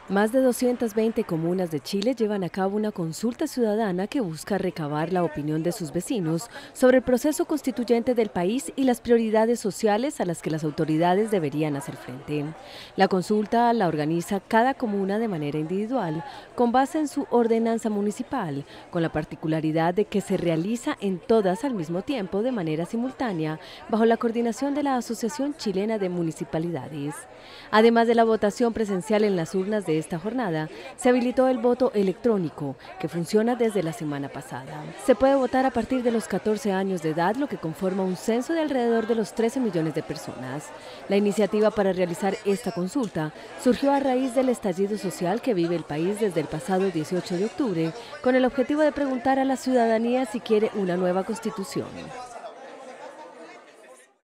Más de 220 comunas de Chile llevan a cabo una consulta ciudadana que busca recabar la opinión de sus vecinos sobre el proceso constituyente del país y las prioridades sociales a las que las autoridades deberían hacer frente. La consulta la organiza cada comuna de manera individual, con base en su ordenanza municipal, con la particularidad de que se realiza en todas al mismo tiempo de manera simultánea, bajo la coordinación de la Asociación Chilena de Municipalidades. Además de la votación presencial en las urnas de esta jornada, se habilitó el voto electrónico, que funciona desde la semana pasada. Se puede votar a partir de los 14 años de edad, lo que conforma un censo de alrededor de los 13 millones de personas. La iniciativa para realizar esta consulta surgió a raíz del estallido social que vive el país desde el pasado 18 de octubre, con el objetivo de preguntar a la ciudadanía si quiere una nueva constitución.